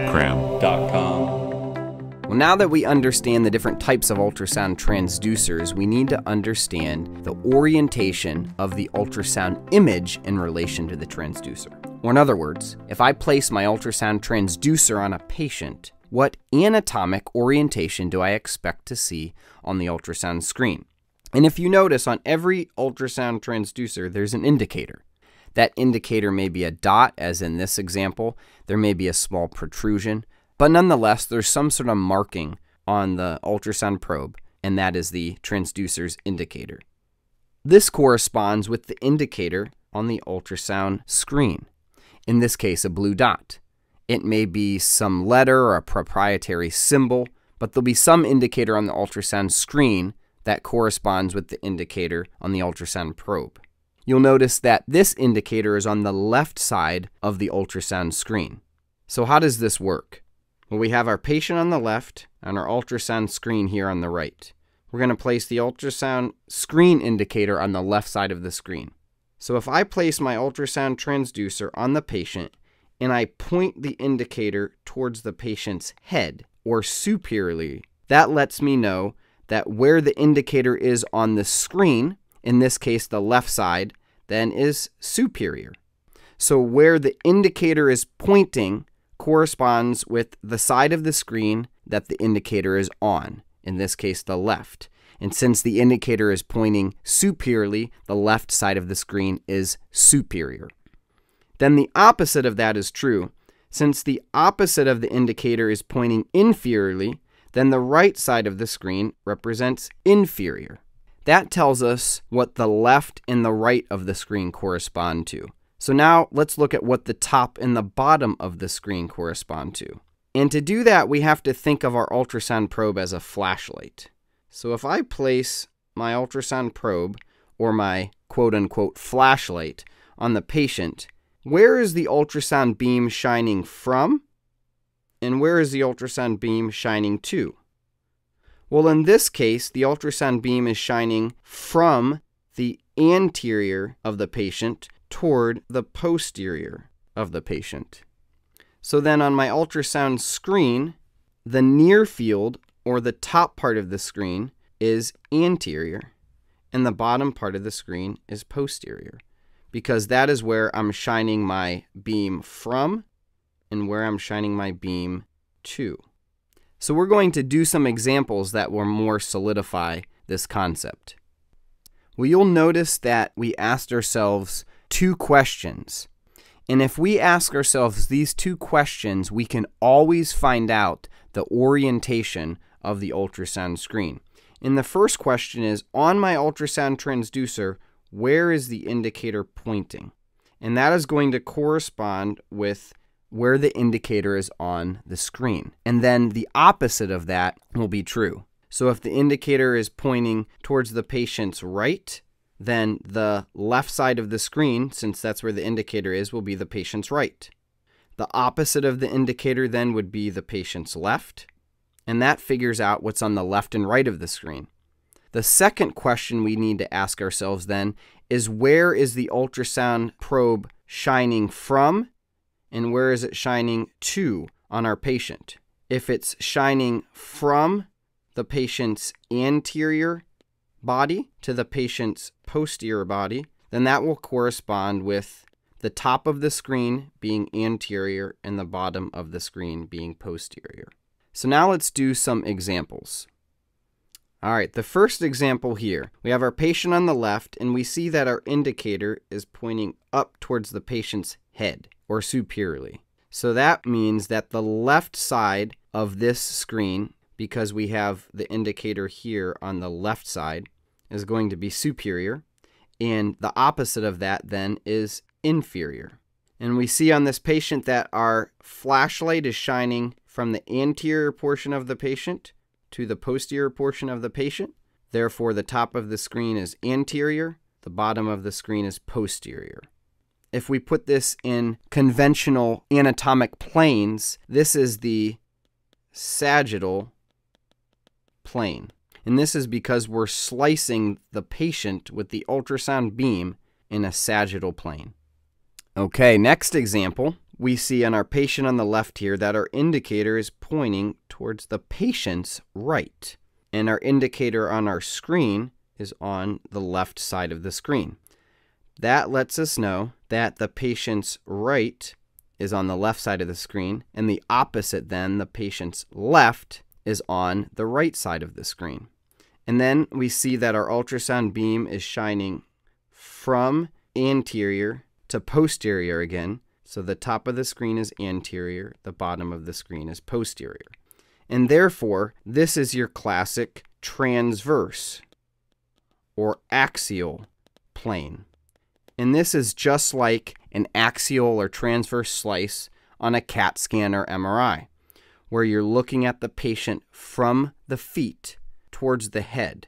medcram.com. Well, now that we understand the different types of ultrasound transducers, we need to understand the orientation of the ultrasound image in relation to the transducer. Or in other words, if I place my ultrasound transducer on a patient, what anatomic orientation do I expect to see on the ultrasound screen? And if you notice, on every ultrasound transducer, there's an indicator. That indicator may be a dot, as in this example. There may be a small protrusion. But nonetheless, there's some sort of marking on the ultrasound probe, and that is the transducer's indicator. This corresponds with the indicator on the ultrasound screen. In this case, a blue dot. It may be some letter or a proprietary symbol, but there'll be some indicator on the ultrasound screen that corresponds with the indicator on the ultrasound probe. You'll notice that this indicator is on the left side of the ultrasound screen. So how does this work? Well, we have our patient on the left and our ultrasound screen here on the right. We're going to place the ultrasound screen indicator on the left side of the screen. So if I place my ultrasound transducer on the patient and I point the indicator towards the patient's head or superiorly, that lets me know that where the indicator is on the screen, in this case the left side, then is superior. So where the indicator is pointing corresponds with the side of the screen that the indicator is on, in this case the left. And since the indicator is pointing superiorly, the left side of the screen is superior. Then the opposite of that is true. Since the opposite of the indicator is pointing inferiorly, then the right side of the screen represents inferior. That tells us what the left and the right of the screen correspond to. So now let's look at what the top and the bottom of the screen correspond to. And to do that, we have to think of our ultrasound probe as a flashlight. So if I place my ultrasound probe, or my quote-unquote flashlight, on the patient, where is the ultrasound beam shining from? And where is the ultrasound beam shining to? Well, in this case, the ultrasound beam is shining from the anterior of the patient toward the posterior of the patient. So then on my ultrasound screen, the near field, or the top part of the screen, is anterior, and the bottom part of the screen is posterior, because that is where I'm shining my beam from and where I'm shining my beam to. So we're going to do some examples that will more solidify this concept. Well, you'll notice that we asked ourselves two questions. And if we ask ourselves these two questions, we can always find out the orientation of the ultrasound screen. And the first question is, on my ultrasound transducer, where is the indicator pointing? And that is going to correspond with where the indicator is on the screen. And then the opposite of that will be true. So if the indicator is pointing towards the patient's right, then the left side of the screen, since that's where the indicator is, will be the patient's right. The opposite of the indicator then would be the patient's left, and that figures out what's on the left and right of the screen. The second question we need to ask ourselves then is, where is the ultrasound probe shining from, and where is it shining to on our patient? If it's shining from the patient's anterior body to the patient's posterior body, then that will correspond with the top of the screen being anterior and the bottom of the screen being posterior. So now let's do some examples. All right, the first example here, we have our patient on the left, and we see that our indicator is pointing up towards the patient's head, or superiorly. So that means that the left side of this screen, because we have the indicator here on the left side, is going to be superior, and the opposite of that then is inferior. And we see on this patient that our flashlight is shining from the anterior portion of the patient to the posterior portion of the patient. Therefore, the top of the screen is anterior, the bottom of the screen is posterior. If we put this in conventional anatomic planes, this is the sagittal plane. And this is because we're slicing the patient with the ultrasound beam in a sagittal plane. Okay, next example. we see on our patient on the left here that our indicator is pointing towards the patient's right. And our indicator on our screen is on the left side of the screen. That lets us know that the patient's right is on the left side of the screen, and the opposite then, the patient's left, is on the right side of the screen. And then we see that our ultrasound beam is shining from anterior to posterior again. So the top of the screen is anterior, the bottom of the screen is posterior. And therefore, this is your classic transverse or axial plane. And this is just like an axial or transverse slice on a CAT scan or MRI, where you're looking at the patient from the feet towards the head.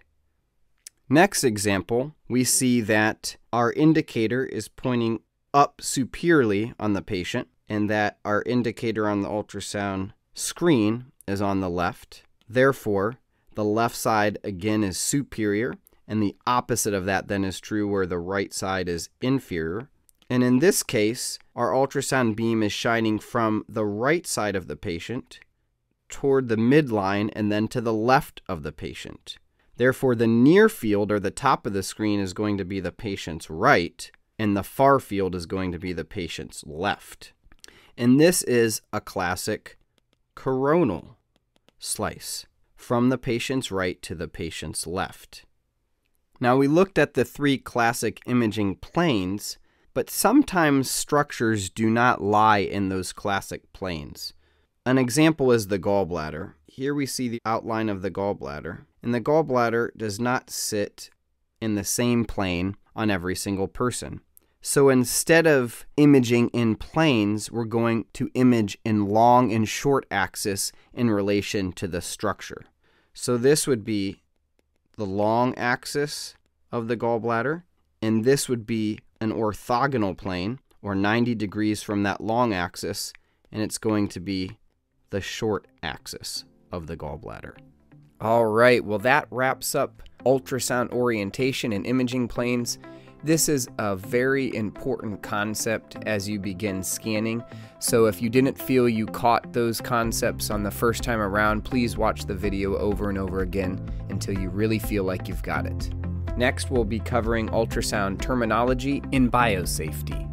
Next example, we see that our indicator is pointing up superiorly on the patient, and that our indicator on the ultrasound screen is on the left. Therefore, the left side again is superior, and the opposite of that then is true where the right side is inferior. And in this case, our ultrasound beam is shining from the right side of the patient toward the midline and then to the left of the patient. Therefore, the near field or the top of the screen is going to be the patient's right, and the far field is going to be the patient's left. And this is a classic coronal slice from the patient's right to the patient's left. Now, we looked at the three classic imaging planes, but sometimes structures do not lie in those classic planes. An example is the gallbladder. Here we see the outline of the gallbladder, and the gallbladder does not sit in the same plane on every single person. So instead of imaging in planes, we're going to image in long and short axis in relation to the structure. So this would be the long axis of the gallbladder, and this would be an orthogonal plane, or 90 degrees from that long axis, and it's going to be the short axis of the gallbladder. All right, well that wraps up ultrasound orientation and imaging planes. This is a very important concept as you begin scanning, so if you didn't feel you caught those concepts on the first time around, please watch the video over and over again until you really feel like you've got it. Next, we'll be covering ultrasound terminology in biosafety.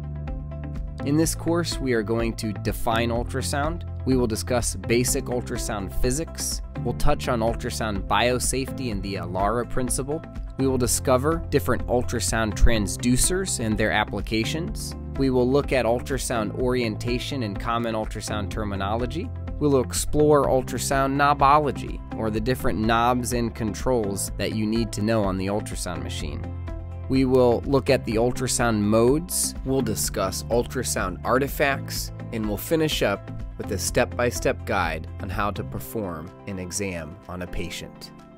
In this course, we are going to define ultrasound. We will discuss basic ultrasound physics. We'll touch on ultrasound biosafety and the ALARA principle. We will discover different ultrasound transducers and their applications. We will look at ultrasound orientation and common ultrasound terminology. We'll explore ultrasound knobology, or the different knobs and controls that you need to know on the ultrasound machine. We will look at the ultrasound modes. We'll discuss ultrasound artifacts, and we'll finish up with a step-by-step guide on how to perform an exam on a patient.